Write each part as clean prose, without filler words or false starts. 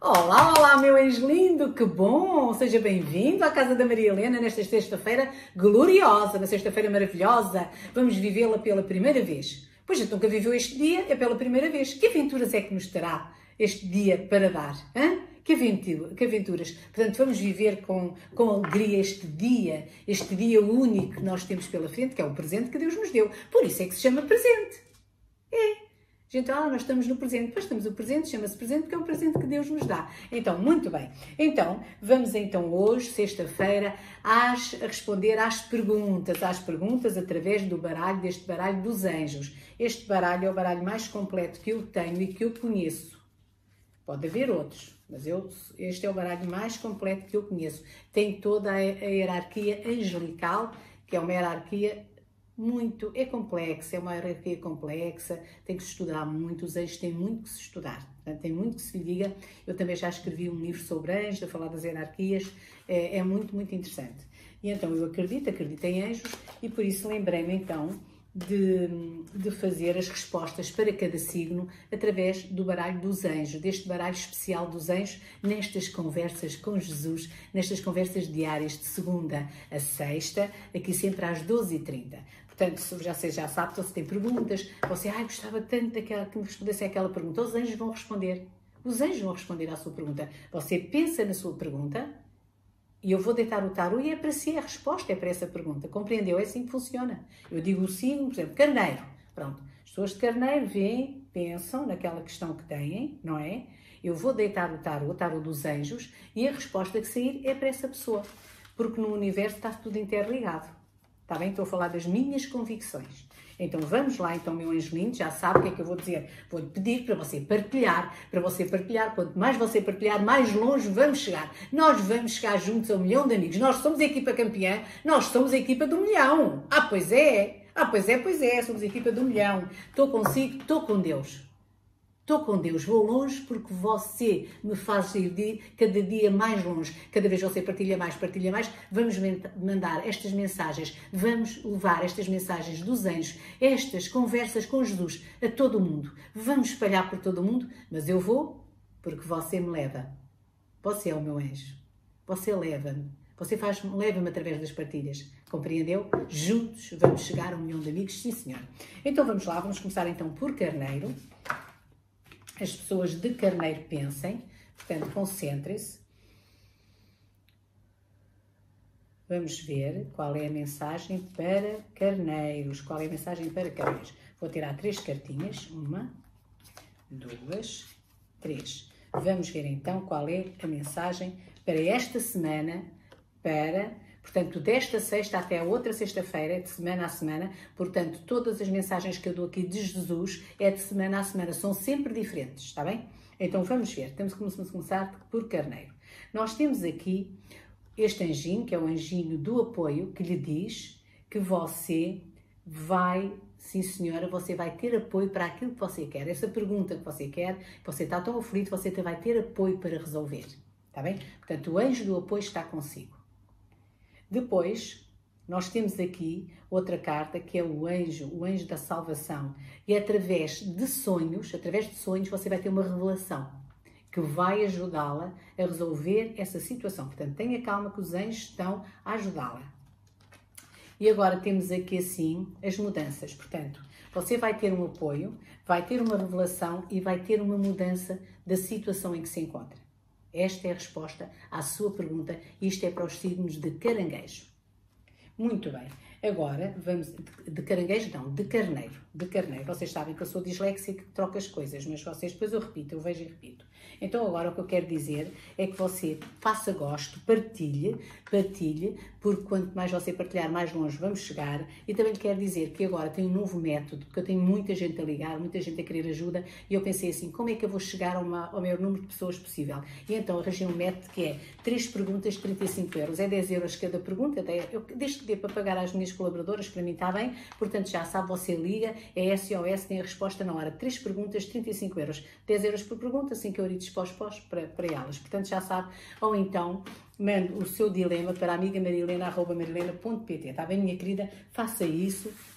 Olá, olá, meu anjo lindo, que bom! Seja bem-vindo à casa da Maria Helena nesta sexta-feira gloriosa, na sexta-feira maravilhosa. Vamos vivê-la pela primeira vez. Pois a gente nunca viveu este dia, é pela primeira vez. Que aventuras é que nos terá este dia para dar? Hein? Que aventuras! Portanto, vamos viver com alegria este dia único que nós temos pela frente, que é o presente que Deus nos deu. Por isso é que se chama presente. Gente, nós estamos no presente, depois estamos no presente, chama-se presente porque é um presente que Deus nos dá. Então, muito bem. Então, vamos então hoje, sexta-feira, a responder às perguntas através deste baralho dos anjos. Este baralho é o baralho mais completo que eu tenho e que eu conheço. Pode haver outros, mas este é o baralho mais completo que eu conheço. Tem toda a hierarquia angelical, que é uma hierarquia é complexa, é uma hierarquia complexa, tem que se estudar muito, os anjos têm muito que se estudar, portanto, tem muito que se liga. Eu também já escrevi um livro sobre anjos, a falar das hierarquias, é muito, muito interessante. E então eu acredito em anjos e por isso lembrei-me então de fazer as respostas para cada signo através do baralho dos anjos, deste baralho especial dos anjos, nestas conversas com Jesus, nestas conversas diárias de segunda a sexta, aqui sempre às 12h30. Portanto, se já sabe, se tem perguntas, você, gostava tanto que me respondesse aquela pergunta, os anjos vão responder. Os anjos vão responder à sua pergunta. Você pensa na sua pergunta e eu vou deitar o tarô e é para si a resposta, é para essa pergunta. Compreendeu? É assim que funciona. Eu digo o signo, por exemplo, carneiro. Pronto. As pessoas de carneiro veem, pensam naquela questão que têm, não é? Eu vou deitar o tarô dos anjos, e a resposta que sair é para essa pessoa. Porque no universo está tudo interligado. Está bem? Estou a falar das minhas convicções. Então vamos lá, então, meu anjo lindo, já sabe o que é que eu vou dizer. Vou-lhe pedir para você partilhar. Quanto mais você partilhar, mais longe vamos chegar. Nós vamos chegar juntos a 1 milhão de amigos. Nós somos a equipa campeã, nós somos a equipa do 1 milhão. Pois é, somos a equipa do 1 milhão. Estou consigo, estou com Deus. Estou com Deus, vou longe porque você me faz ir cada dia mais longe. Cada vez você partilha mais. Vamos mandar estas mensagens, vamos levar estas mensagens dos anjos, estas conversas com Jesus a todo o mundo. Vamos espalhar por todo o mundo, mas eu vou porque você me leva. Você é o meu anjo. Você leva-me. Você leva-me através das partilhas. Compreendeu? Juntos vamos chegar a 1 milhão de amigos, sim senhor. Então vamos lá, vamos começar então por carneiro. As pessoas de carneiro pensem, portanto, concentrem-se. Vamos ver qual é a mensagem para carneiros. Vou tirar 3 cartinhas. 1, 2, 3. Vamos ver então qual é a mensagem para esta semana, portanto, desta sexta até a outra sexta-feira, de semana a semana. Portanto, todas as mensagens que eu dou aqui de Jesus é de semana a semana, são sempre diferentes, está bem? Então vamos ver, temos que começar por carneiro. Nós temos aqui este anjinho, que é o anjinho do apoio, que lhe diz que você vai, sim senhora, você vai ter apoio para aquilo que você quer. Essa pergunta que você quer, que você está tão aflito, você vai ter apoio para resolver, está bem? Portanto, o anjo do apoio está consigo. Depois, nós temos aqui outra carta, que é o anjo da salvação. E através de sonhos, você vai ter uma revelação que vai ajudá-la a resolver essa situação. Portanto, tenha calma que os anjos estão a ajudá-la. E agora temos aqui assim as mudanças. Portanto, você vai ter um apoio, vai ter uma revelação e vai ter uma mudança da situação em que se encontra. Esta é a resposta à sua pergunta. Isto é para os signos de caranguejo. Muito bem. Agora, vamos... De caranguejo não, de carneiro. Vocês sabem que eu sou disléxica, que troco as coisas, mas vocês, depois eu vejo e repito. Então agora o que eu quero dizer é que você faça gosto, partilhe, porque quanto mais você partilhar, mais longe vamos chegar. E também quero dizer que agora tem um novo método, porque eu tenho muita gente a ligar, muita gente a querer ajuda, e eu pensei assim, como é que eu vou chegar ao maior número de pessoas possível? E então arranjei um método que é 3 perguntas, 35 euros. É 10 euros cada pergunta, desde que dê para pagar às minhas colaboradoras, para mim está bem. Portanto, já sabe, você liga, é SOS, tem a resposta na hora. 3 perguntas, 35 euros. 10 euros por pergunta, 5 euritos para elas. Portanto, já sabe. Ou então, mande o seu dilema para a amiga marilena@marilena.pt. Está bem, minha querida? Faça isso,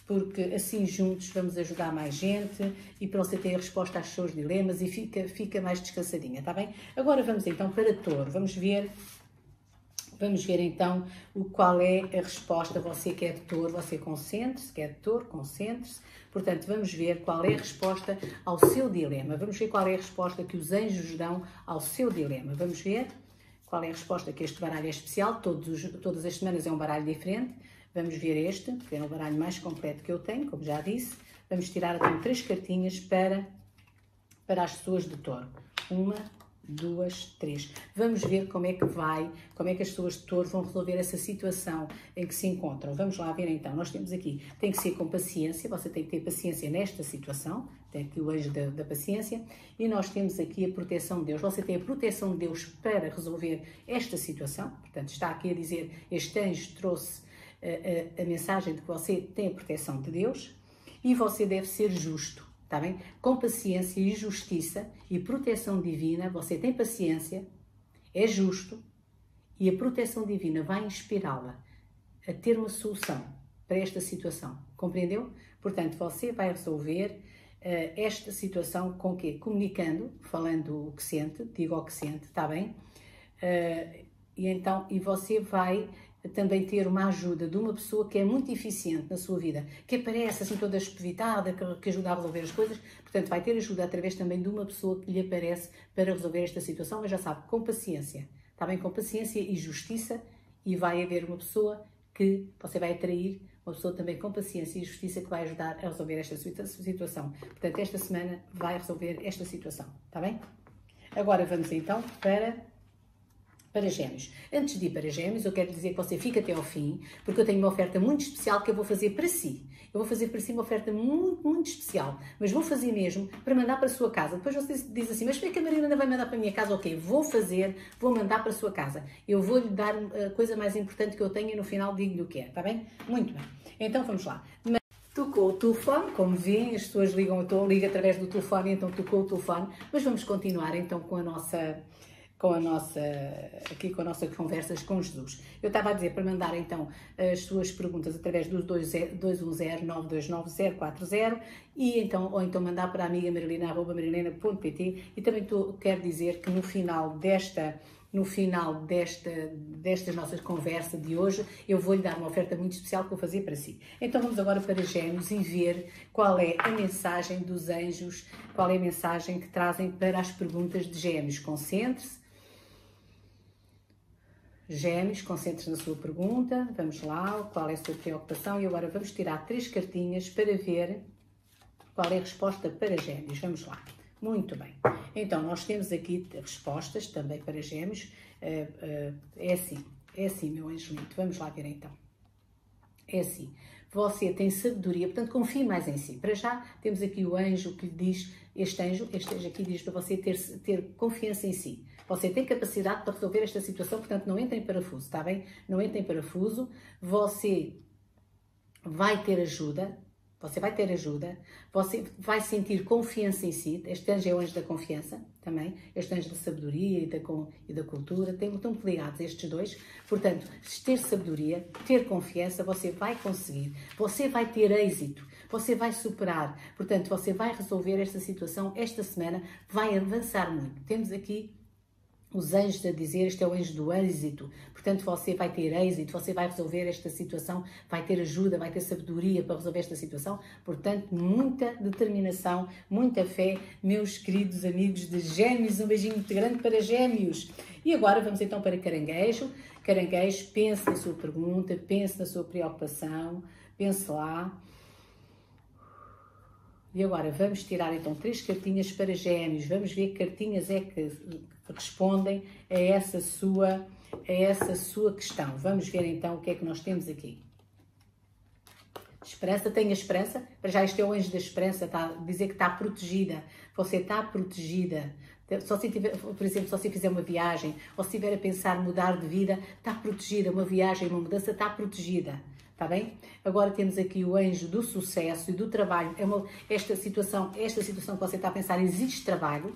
porque assim juntos vamos ajudar mais gente e para você ter a resposta aos seus dilemas e fica mais descansadinha, tá bem? Agora vamos então para Touro, vamos ver então qual é a resposta. Você que é de Touro, você concentre-se, que é de Touro, concentre-se. Portanto, vamos ver qual é a resposta ao seu dilema. Vamos ver qual é a resposta que os anjos dão ao seu dilema. Vamos ver qual é a resposta, que este baralho é especial, todas as semanas é um baralho diferente. Vamos ver este, que é o baralho mais completo que eu tenho, como já disse. Vamos tirar então 3 cartinhas para as pessoas de Touro. 1, 2, 3. Vamos ver como é que as pessoas de Touro vão resolver essa situação em que se encontram. Vamos lá ver então. Nós temos aqui, tem que ser com paciência, você tem que ter paciência nesta situação, tem aqui o anjo da paciência, e nós temos aqui a proteção de Deus. Você tem a proteção de Deus para resolver esta situação, portanto está aqui a dizer, este anjo trouxe a mensagem de que você tem a proteção de Deus e você deve ser justo. Está bem? Com paciência e justiça e proteção divina, você tem paciência, é justo e a proteção divina vai inspirá-la a ter uma solução para esta situação. Compreendeu? Portanto, você vai resolver esta situação com quê? Comunicando, falando o que sente, diga o que sente, está bem? E você vai também ter uma ajuda de uma pessoa que é muito eficiente na sua vida, que aparece assim toda espevitada, que ajuda a resolver as coisas. Portanto, vai ter ajuda através também de uma pessoa que lhe aparece para resolver esta situação, mas já sabe, com paciência, está bem? Com paciência e justiça, e vai haver uma pessoa que você vai atrair, uma pessoa também com paciência e justiça que vai ajudar a resolver esta situação. Portanto, esta semana vai resolver esta situação, está bem? Agora vamos então para Gêmeos. Antes de ir para Gêmeos, eu quero dizer que você fica até ao fim, porque eu tenho uma oferta muito especial que eu vou fazer para si. Eu vou fazer para si uma oferta muito, muito especial, mas vou fazer mesmo para mandar para a sua casa. Depois você diz assim, mas como é que a Marilena vai mandar para a minha casa? Ok, vou mandar para a sua casa. Eu vou-lhe dar a coisa mais importante que eu tenho e no final digo-lhe o que é, está bem? Muito bem. Então vamos lá. Tocou o telefone, como vêem, as pessoas ligam, ligo através do telefone, então tocou o telefone, mas vamos continuar então com a nossa conversas com Jesus. Eu estava a dizer para mandar então as suas perguntas através do 210-929-040 e então, ou então mandar para a amiga marilena@marilena.pt, e também quero dizer que no final destas nossas conversas de hoje, eu vou-lhe dar uma oferta muito especial que vou fazer para si. Então vamos agora para Gêmeos e ver qual é a mensagem dos anjos, qual é a mensagem que trazem para as perguntas de Gêmeos. Concentre-se. Gêmeos, concentre-se na sua pergunta. Vamos lá, qual é a sua preocupação? E agora vamos tirar 3 cartinhas para ver qual é a resposta para Gêmeos. Vamos lá. Muito bem. Então, nós temos aqui respostas também para Gêmeos. É assim, meu angelito. Vamos lá ver então. É assim. Você tem sabedoria, portanto, confie mais em si. Para já, temos aqui o anjo que lhe diz, este anjo aqui diz para você ter confiança em si. Você tem capacidade para resolver esta situação, portanto, não entre em parafuso, está bem? Não entre em parafuso. Você vai ter ajuda. Você vai sentir confiança em si. Este anjo é o anjo da confiança também, este anjo da sabedoria e da cultura, estão muito ligados estes dois. Portanto, ter sabedoria, ter confiança, você vai conseguir, você vai ter êxito, você vai superar, portanto, você vai resolver esta situação esta semana, vai avançar muito. Temos aqui os anjos a dizer, este é o anjo do êxito, portanto você vai ter êxito, você vai resolver esta situação, vai ter ajuda, vai ter sabedoria para resolver esta situação, portanto muita determinação, muita fé, meus queridos amigos de Gêmeos, um beijinho muito grande para Gêmeos. E agora vamos então para Caranguejo. Caranguejo, pense na sua pergunta, pense na sua preocupação, pense lá. E agora vamos tirar então 3 cartinhas para Gêmeos, vamos ver que cartinhas é que respondem a essa sua questão. Vamos ver então o que é que nós temos aqui. Esperança, tenha esperança. Para já este é o anjo da esperança, está a dizer que está protegida. Você está protegida. Só se tiver, por exemplo, só se fizer uma viagem, ou se estiver a pensar mudar de vida, está protegida. Uma viagem, uma mudança, está protegida. Está bem? Agora temos aqui o anjo do sucesso e do trabalho. Esta situação que você está a pensar, existe trabalho.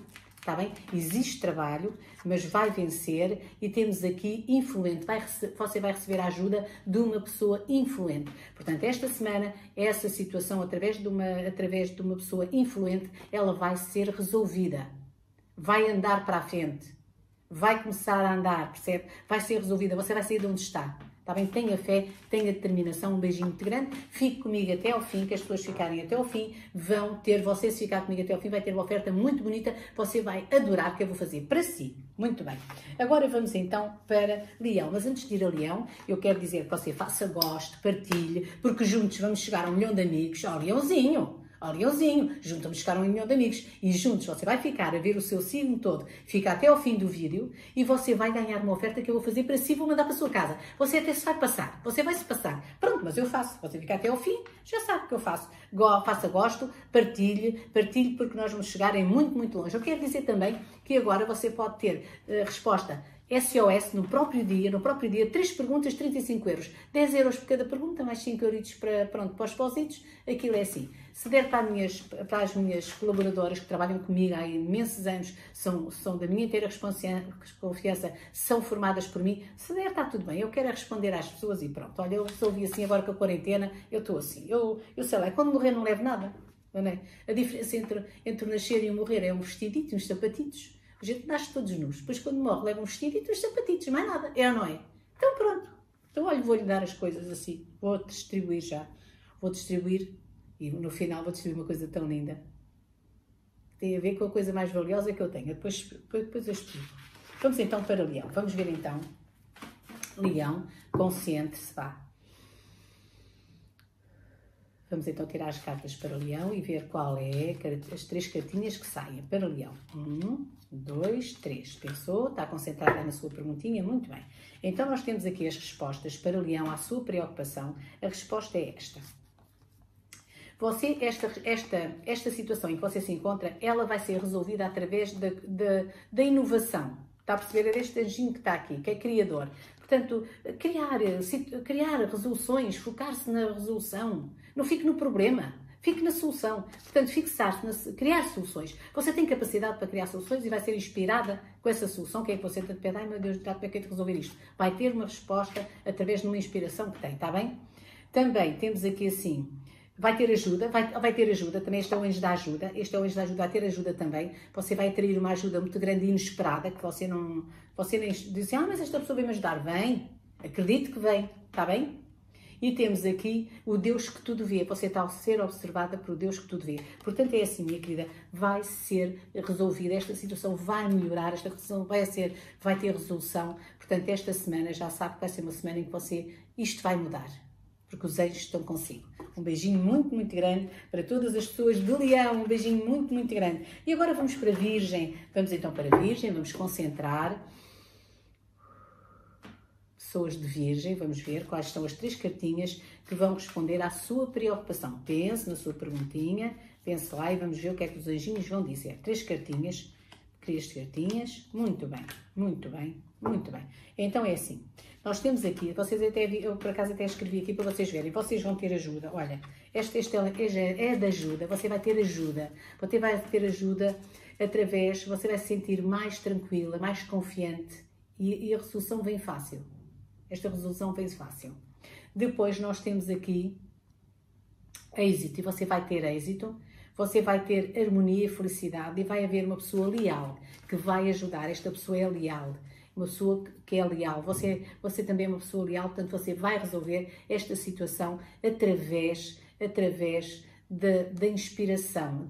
está bem? Existe trabalho, mas vai vencer e temos aqui influente. Você vai receber a ajuda de uma pessoa influente. Portanto, esta semana, essa situação, através de uma pessoa influente, ela vai ser resolvida. Vai andar para a frente. Vai começar a andar, percebe? Vai ser resolvida. Você vai sair de onde está. Está bem? Tenha fé, tenha determinação, um beijinho muito grande. Fique comigo até ao fim, que as pessoas ficarem até ao fim vão ter, você se ficar comigo até ao fim, vai ter uma oferta muito bonita, você vai adorar, que eu vou fazer para si. Muito bem. Agora vamos então para Leão. Mas antes de ir a Leão, eu quero dizer que você faça gosto, partilhe, porque juntos vamos chegar a 1 milhão de amigos. Ó, Leãozinho! Ó, Leãozinho, juntos chegar a 1 milhão de amigos e juntos você vai ficar a ver o seu signo todo, fica até ao fim do vídeo e você vai ganhar uma oferta que eu vou fazer para si, vou mandar para a sua casa. Você até se vai passar, você vai se passar. Pronto, mas eu faço. Você fica até ao fim, já sabe o que eu faço. Faça gosto, partilhe porque nós vamos chegar em muito, muito longe. Eu quero dizer também que agora você pode ter resposta SOS no próprio dia, 3 perguntas, 35 euros. 10 euros por cada pergunta, mais 5 euros para os positos, aquilo é assim. Se der para as minhas colaboradoras que trabalham comigo há imensos anos, são da minha inteira confiança, são formadas por mim, se der está tudo bem, eu quero responder às pessoas e pronto. Olha, eu resolvi assim agora com a quarentena, eu estou assim, eu sei lá, quando morrer não levo nada, não é? A diferença entre o nascer e o morrer é um vestidito e uns sapatitos. A gente nasce todos nus, depois quando morre leva um vestido e uns sapatitos, mais nada, é ou não é? Então pronto, então olha, vou-lhe dar as coisas assim, vou distribuir já, e no final vou distribuir uma coisa tão linda, que tem a ver com a coisa mais valiosa que eu tenho, depois eu explico. Vamos então para Leão, vamos ver então, Leão, concentre-se, vá. Vamos então tirar as cartas para o Leão e ver qual é as 3 cartinhas que saem para o Leão. 1, 2, 3. Pensou? Está concentrada na sua perguntinha? Muito bem. Então nós temos aqui as respostas para o Leão à sua preocupação. A resposta é esta. Esta situação em que você se encontra, ela vai ser resolvida através da inovação. Está a perceber? É este anjinho que está aqui, que é criador. Portanto, criar resoluções, focar-se na resolução. Não fique no problema, fique na solução. Portanto, fixar-se, criar soluções. Você tem capacidade para criar soluções e vai ser inspirada com essa solução. Que é que você tem de pedir? Ai meu Deus, como é que eu tenho de resolver isto? Vai ter uma resposta através de uma inspiração que tem, está bem? Também temos aqui assim, vai ter ajuda, vai ter ajuda, também este é o anjo da ajuda, vai ter ajuda também, você vai atrair uma ajuda muito grande e inesperada, que você nem diz, mas esta pessoa vai me ajudar, vem, acredite que vem, está bem? E temos aqui o Deus que tudo vê, você está a ser observada por Deus que tudo vê. Portanto é assim, minha querida, vai ser resolvida, esta situação vai melhorar, esta situação vai ter resolução, portanto esta semana já sabe que vai ser uma semana em que isto vai mudar, porque os anjos estão consigo. Um beijinho muito, muito grande para todas as pessoas de Leão, um beijinho muito, muito grande. E agora vamos para a Virgem. Vamos então para a Virgem, vamos concentrar. Pessoas de Virgem, vamos ver quais são as 3 cartinhas que vão responder à sua preocupação. Pense na sua perguntinha, pense lá e vamos ver o que é que os anjinhos vão dizer. 3 cartinhas, 3 cartinhas, muito bem, muito bem, muito bem. Então é assim. Nós temos aqui, eu por acaso até escrevi aqui para vocês verem, vocês vão ter ajuda, olha, este é de ajuda, você vai ter ajuda através, você vai se sentir mais tranquila, mais confiante e a resolução vem fácil, esta resolução vem fácil. Depois nós temos aqui êxito, e você vai ter êxito, você vai ter harmonia e felicidade e vai haver uma pessoa leal que vai ajudar, esta pessoa é leal. Uma pessoa que é leal, você também é uma pessoa leal, portanto você vai resolver esta situação através da inspiração,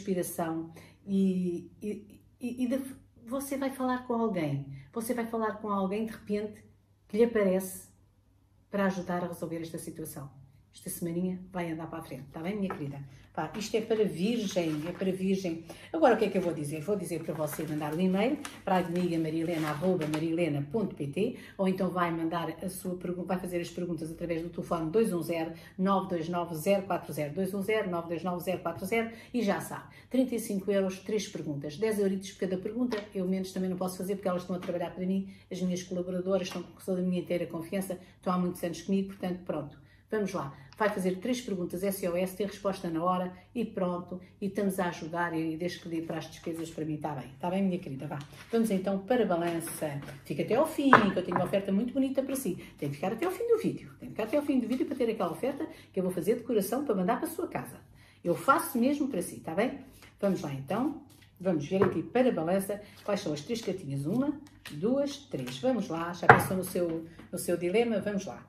você vai falar com alguém, de repente que lhe aparece para ajudar a resolver esta situação. Esta semaninha vai andar para a frente, está bem, minha querida? Pá, isto é para Virgem, Agora, o que é que eu vou dizer? Vou dizer para você mandar um e-mail para a amiga marilena@marilena.pt ou então vai mandar vai fazer as perguntas através do telefone 210-929-040, 210-929-040 e já sabe, 35 euros, 3 perguntas, 10 euritos por cada pergunta, eu menos também não posso fazer porque elas estão a trabalhar para mim, as minhas colaboradoras são da minha inteira confiança, estão há muitos anos comigo, portanto, pronto. Vamos lá, vai fazer 3 perguntas SOS, tem resposta na hora e pronto, e estamos a ajudar e desde que dê para as despesas para mim, está bem minha querida, vá. Vamos então para a balança, fica até ao fim, que eu tenho uma oferta muito bonita para si, tem que ficar até ao fim do vídeo, para ter aquela oferta que eu vou fazer de coração para mandar para a sua casa. Eu faço mesmo para si, está bem? Vamos lá então, vamos ver aqui para a balança quais são as 3 cartinhas, 1, 2, 3, vamos lá, já pensou no seu dilema, vamos lá.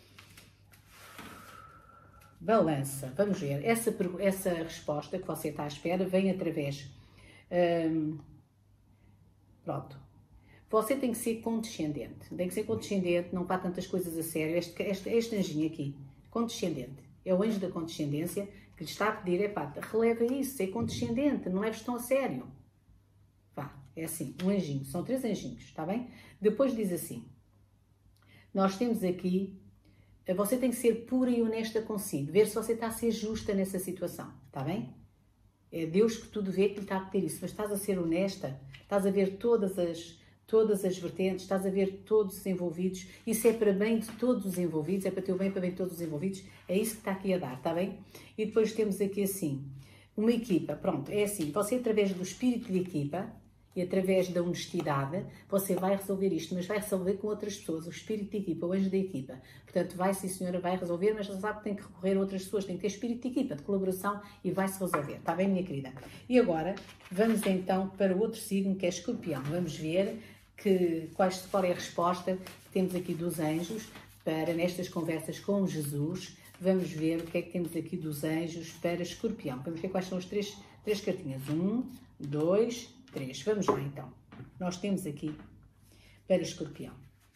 Balança, vamos ver, essa resposta que você está à espera vem através, pronto, você tem que ser condescendente, não vá tantas coisas a sério, este anjinho aqui, condescendente, é o anjo da condescendência que lhe está a pedir, releva isso, é condescendente, não leves tão a sério, vá, é assim, um anjinho, são 3 anjinhos, está bem? Depois diz assim, nós temos aqui, você tem que ser pura e honesta consigo, ver se você está a ser justa nessa situação, está bem? É Deus que tudo vê que lhe está a pedir isso, mas estás a ser honesta, estás a ver todas as vertentes, estás a ver todos os envolvidos, isso é para bem de todos os envolvidos, é para teu bem, para bem de todos os envolvidos, é isso que está aqui a dar, está bem? E depois temos aqui assim, uma equipa, pronto, é assim, você através do espírito de equipa, e através da honestidade, você vai resolver isto, mas vai resolver com outras pessoas, o espírito de equipa, o anjo da equipa. Portanto, vai sim senhora, vai resolver, mas já sabe que tem que recorrer a outras pessoas, tem que ter espírito de equipa, de colaboração e vai-se resolver. Está bem, minha querida? E agora, vamos então para o outro signo, que é Escorpião. Vamos ver qual é a resposta que temos aqui dos anjos para nestas conversas com Jesus. Vamos ver o que é que temos aqui dos anjos para Escorpião. Vamos ver quais são as três cartinhas. 1, 2, 3. Vamos lá então. Nós temos aqui para Escorpião.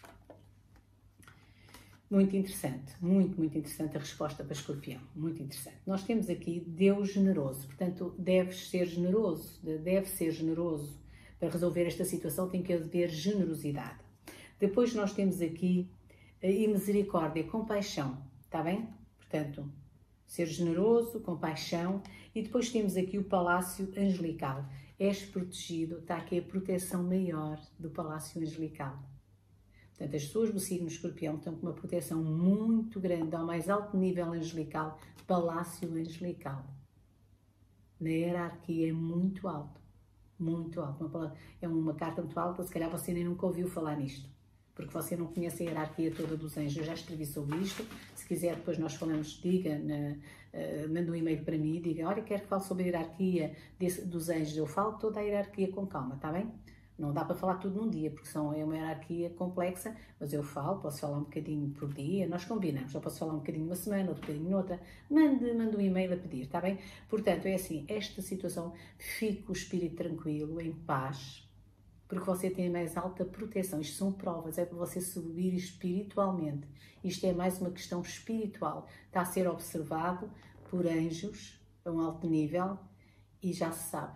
Muito interessante, muito interessante a resposta para Escorpião. Muito interessante. Nós temos aqui Deus generoso. Portanto, deve ser generoso. Para resolver esta situação tem que haver generosidade. Depois nós temos aqui e misericórdia, compaixão. Está bem? Portanto, ser generoso, compaixão. E depois temos aqui o palácio angelical. És protegido, está aqui a proteção maior do palácio angelical. Portanto, as pessoas do signo Escorpião estão com uma proteção muito grande, ao mais alto nível angelical, palácio angelical. Na hierarquia é muito alto, muito alto. É uma carta muito alta, se calhar você nem nunca ouviu falar nisto, porque você não conhece a hierarquia toda dos anjos. Eu já escrevi sobre isto, se quiser depois nós falamos, diga, manda um e-mail para mim e diga, olha, quero que fale sobre a hierarquia dos anjos. Eu falo toda a hierarquia com calma, está bem? Não dá para falar tudo num dia, porque é uma hierarquia complexa, mas eu posso falar um bocadinho por dia, nós combinamos, eu posso falar um bocadinho uma semana, outro bocadinho noutra, manda um e-mail a pedir, está bem? Portanto, é assim, esta situação, fique com o espírito tranquilo, em paz, porque você tem a mais alta proteção. Isto são provas, é para você subir espiritualmente. Isto é mais uma questão espiritual. Está a ser observado por anjos a um alto nível e já se sabe.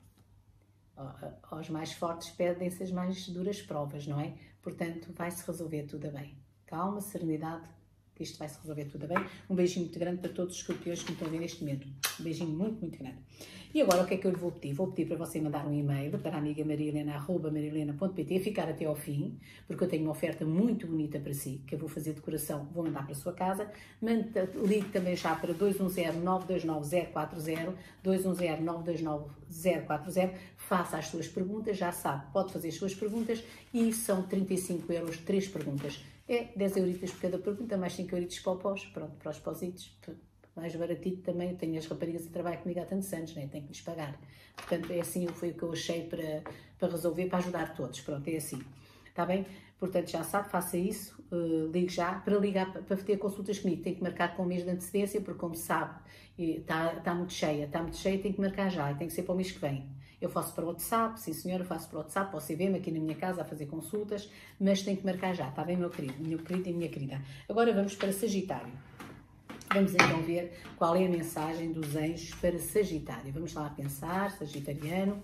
Aos mais fortes pedem-se as mais duras provas, não é? Portanto, vai-se resolver tudo bem. Calma, serenidade, que isto vai-se resolver tudo bem. Um beijinho muito grande para todos os escorpiões que me estão a ver neste momento. Um beijinho muito grande. E agora o que é que eu lhe vou pedir? Vou pedir para você mandar um e-mail para a amiga marihelena@marihelena.pt, ficar até ao fim, porque eu tenho uma oferta muito bonita para si, que eu vou fazer de coração, vou mandar para a sua casa. Ligue também já para 210-929-040, 210-929-040, faça as suas perguntas, já sabe, pode fazer as suas perguntas e são 35 euros, 3 perguntas. É 10 euritos por cada pergunta, mais 5 euritos para o pós, pronto, para os positos, mais baratito também. Eu tenho as raparigas que trabalham comigo há tantos anos, né? Tenho que lhes pagar. Portanto, é assim, foi o que eu achei para resolver, para ajudar todos. Pronto, é assim. Está bem? Portanto, já sabe, faça isso, ligue já. Para ligar, para ter consultas comigo, tem que marcar com um mês de antecedência, porque como sabe, está muito cheia, tem que marcar já, e tem que ser para o mês que vem. Eu faço para o WhatsApp, sim senhora, eu faço para o WhatsApp, você vê-me aqui na minha casa a fazer consultas, mas tem que marcar já, está bem, meu querido e minha querida. Agora vamos para Sagitário. Vamos então ver qual é a mensagem dos anjos para Sagitário. Vamos lá pensar, Sagitariano.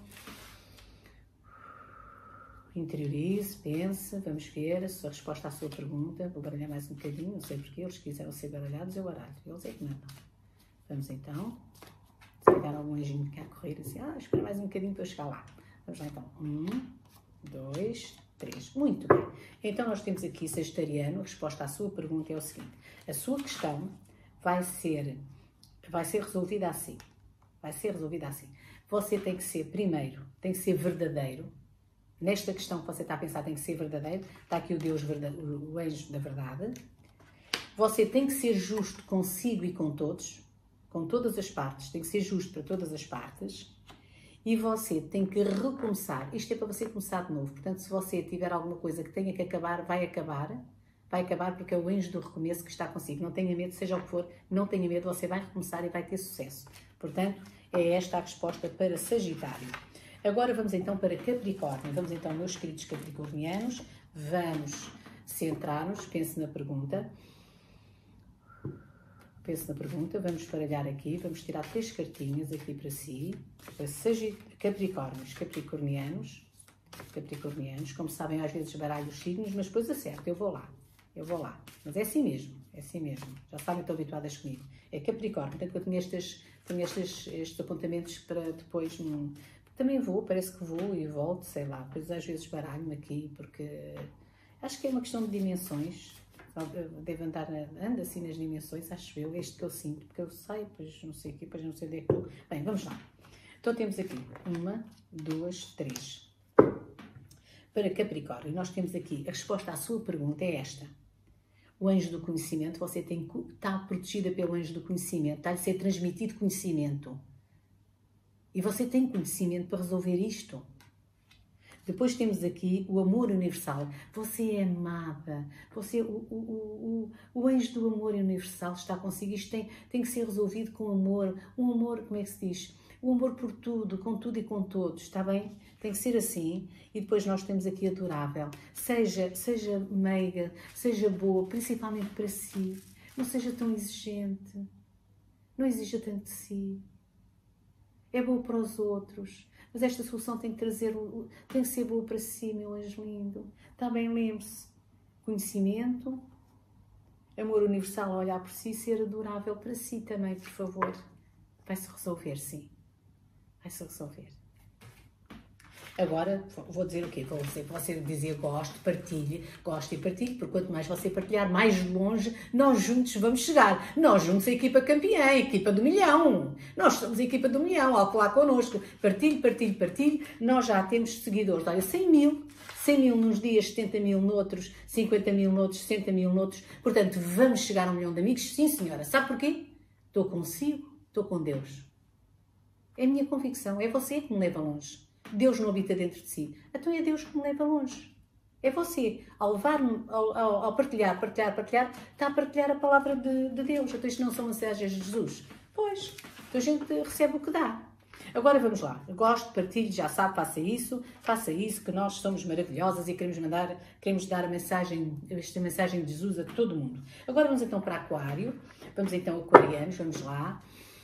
Interiorize, pense, vamos ver a sua resposta à sua pergunta. Vou baralhar mais um bocadinho, não sei porquê, eles quiseram ser baralhados, eu baralho, eles é que mandam. Vamos então, se calhar algum anjinho que quer correr assim, espera mais um bocadinho para eu chegar lá. Vamos lá então, 1, 2, 3, muito bem. Então nós temos aqui Sagitariano, a resposta à sua pergunta é o seguinte, a sua questão vai ser resolvida assim. Vai ser resolvida assim. Você tem que ser, primeiro, tem que ser verdadeiro. Nesta questão que você está a pensar, tem que ser verdadeiro. Está aqui o Deus, o anjo da verdade. Você tem que ser justo consigo e com todos, com todas as partes. Tem que ser justo para todas as partes. E você tem que recomeçar. Isto é para você começar de novo. Portanto, se você tiver alguma coisa que tenha que acabar, vai acabar. Vai acabar porque é o anjo do recomeço que está consigo. Não tenha medo, seja o que for, não tenha medo. Você vai recomeçar e vai ter sucesso. Portanto, é esta a resposta para Sagitário. Agora vamos então para Capricórnio. Vamos então, meus queridos capricornianos, vamos centrar-nos. Pense na pergunta. Pense na pergunta. Vamos baralhar aqui. Vamos tirar 3 cartinhas aqui para si. Para Capricornianos. Como sabem, às vezes baralho os signos, mas depois acerto. Eu vou lá. Mas é assim mesmo. Já sabem, estão habituadas comigo. É Capricórnio. Portanto, eu tenho estes apontamentos para depois. Também vou, parece que vou e volto, sei lá. Depois às vezes baralho-me aqui, porque acho que é uma questão de dimensões. Devo ando assim nas dimensões, acho eu. É isto que eu sinto, porque eu sei, depois não sei aqui, depois não sei onde é que estou. Bem, vamos lá. Então temos aqui 1, 2, 3. Para Capricórnio, nós temos aqui a resposta à sua pergunta é esta. O anjo do conhecimento, você está protegida pelo anjo do conhecimento, está-lhe a ser transmitido conhecimento. E você tem conhecimento para resolver isto. Depois temos aqui o amor universal. Você é amada. O anjo do amor universal está consigo. Isto tem que ser resolvido com amor. Um amor, como é que se diz? O amor por tudo, com tudo e com todos, está bem? Tem que ser assim. E depois nós temos aqui adorável. Seja meiga, seja boa, principalmente para si. Não seja tão exigente. Não exija tanto de si. É boa para os outros. Mas esta solução tem que ser boa para si, meu anjo lindo. Está bem, lembre-se. Conhecimento, amor universal a olhar por si, ser adorável para si também, por favor. Vai-se resolver, sim. Vai-se resolver. Agora, vou dizer o quê? Vou dizer para você dizer gosto, partilhe, gosto e partilhe, porque quanto mais você partilhar, mais longe nós juntos vamos chegar. Nós juntos a equipa campeã, a equipa do milhão. Nós somos a equipa do milhão, ao colar connosco. Partilhe, partilhe, partilhe. Nós já temos seguidores. Olha, 100 mil nos dias, 70 mil noutros, 50 mil noutros, 60 mil noutros. Portanto, vamos chegar a 1 milhão de amigos? Sim, senhora. Sabe porquê? Estou consigo, estou com Deus. É a minha convicção. É você que me leva longe. Deus não habita dentro de si. Então é Deus que me leva longe. É você. Ao levar-me, ao partilhar, está a partilhar a palavra de Deus. Então isto não são mensagens de Jesus. Pois, então a gente recebe o que dá. Agora vamos lá. Gosto, partilhe, já sabe, faça isso, que nós somos maravilhosas e queremos dar esta mensagem de Jesus a todo mundo. Agora vamos então para Aquário. Vamos então aquarianos, vamos lá.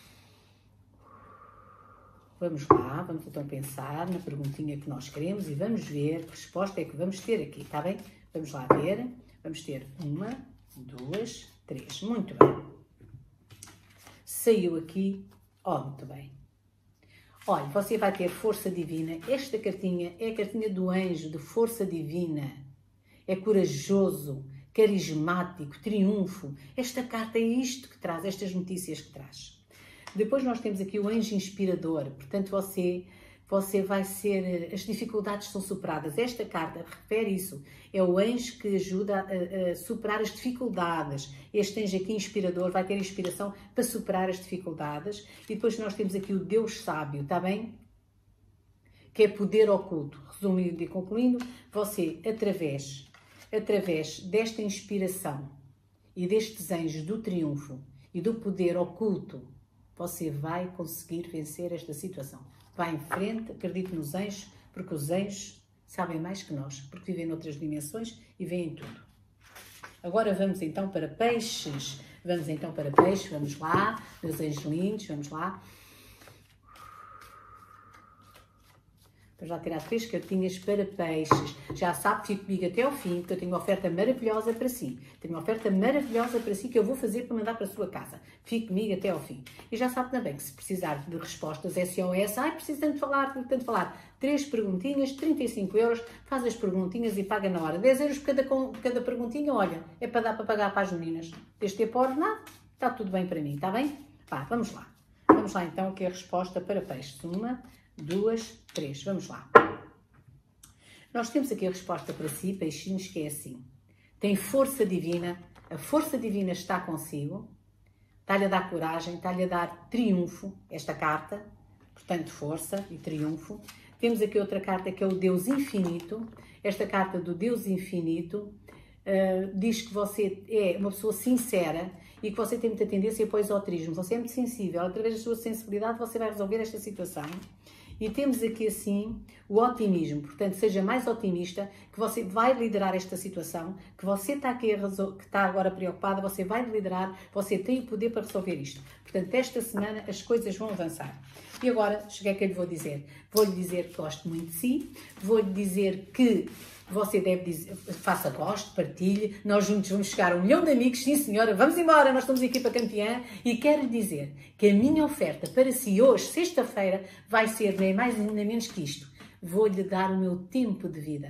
Vamos lá, vamos então pensar na perguntinha que nós queremos e vamos ver que resposta é que vamos ter aqui, está bem? Vamos lá ver. Vamos ter 1, 2, 3. Muito bem. Saiu aqui. Muito bem. Olha, você vai ter força divina. Esta cartinha é a cartinha do anjo de força divina. É corajoso, carismático, triunfo. Esta carta é isto que traz, estas notícias que traz. Depois nós temos aqui o anjo inspirador, portanto você vai ser, as dificuldades são superadas. Esta carta refere isso, é o anjo que ajuda a superar as dificuldades. Este anjo aqui inspirador vai ter inspiração para superar as dificuldades. E depois nós temos aqui o Deus sábio, está bem? Que é poder oculto. Resumindo e concluindo, você através desta inspiração e destes anjos do triunfo e do poder oculto, você vai conseguir vencer esta situação. Vá em frente, acredite nos anjos, porque os anjos sabem mais que nós, porque vivem noutras dimensões e veem tudo. Agora vamos então para peixes. Vamos lá, meus anjos lindos, vamos lá. Vamos lá tirar 3 cartinhas para peixes. Já sabe, fique comigo até ao fim, porque eu tenho uma oferta maravilhosa para si. Que eu vou fazer para mandar para a sua casa. Fique comigo até ao fim. E já sabe também que se precisar de respostas SOS, preciso tanto falar. 3 perguntinhas, 35 euros, faz as perguntinhas e paga na hora. 10 euros por cada perguntinha, olha, é para dar para pagar para as meninas. Este é para ordenado, Está tudo bem para mim, está bem? Pá, vamos lá. Vamos lá então aqui a resposta para peixes. 1, 2, 3. Vamos lá. Nós temos aqui a resposta para si, peixinhos, que é assim. Tem força divina, a força divina está consigo, está-lhe a dar coragem, está-lhe a dar triunfo, esta carta, portanto força e triunfo. Temos aqui outra carta que é o Deus Infinito. Esta carta do Deus Infinito diz que você é uma pessoa sincera e que você tem muita tendência para o esoterismo. Você é muito sensível, através da sua sensibilidade você vai resolver esta situação. E temos aqui assim o otimismo, portanto seja mais otimista, que você vai liderar esta situação, que você está aqui que está agora preocupada, você vai liderar, você tem o poder para resolver isto. Portanto, esta semana as coisas vão avançar. E agora, cheguei a que eu lhe vou dizer. Vou-lhe dizer que gosto muito de si, vou-lhe dizer que você deve dizer, faça gosto, partilhe, nós juntos vamos chegar a 1 milhão de amigos, sim senhora, vamos embora, nós somos equipa campeã e quero lhe dizer que a minha oferta para si hoje, sexta-feira, vai ser nem mais nem menos que isto. Vou-lhe dar o meu tempo de vida,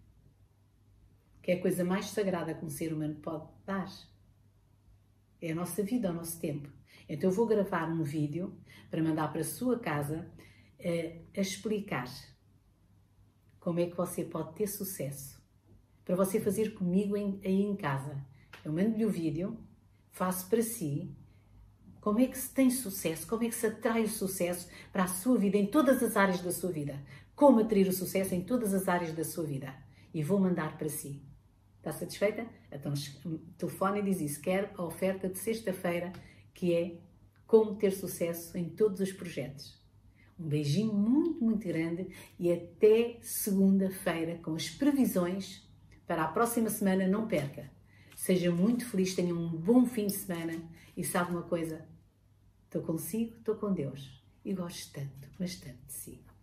que é a coisa mais sagrada que um ser humano pode dar. É a nossa vida, o nosso tempo. Então eu vou gravar um vídeo para mandar para a sua casa a explicar como é que você pode ter sucesso, para você fazer comigo aí em casa. Eu mando-lhe o vídeo, faço para si, como é que se tem sucesso, como é que se atrai o sucesso para a sua vida, em todas as áreas da sua vida. Como atrair o sucesso em todas as áreas da sua vida. E vou mandar para si. Está satisfeita? Então telefone e diz isso. Quero a oferta de sexta-feira, que é como ter sucesso em todos os projetos. Um beijinho muito, muito grande e até segunda-feira com as previsões para a próxima semana. Não perca. Seja muito feliz, tenha um bom fim de semana e sabe uma coisa? Estou consigo, estou com Deus e gosto tanto, mas tanto de si.